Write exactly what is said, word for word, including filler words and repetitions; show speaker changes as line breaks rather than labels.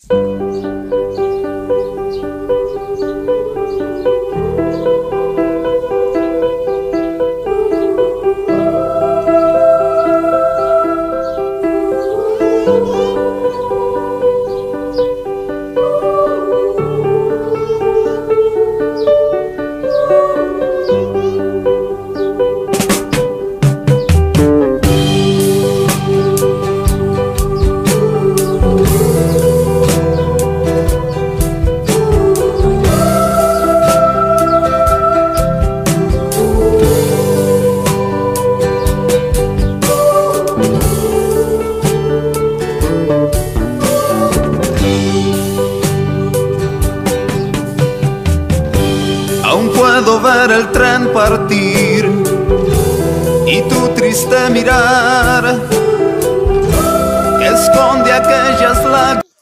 Aún puedo ver el tren partir y tu triste mirar que esconde aquellas lágrimas.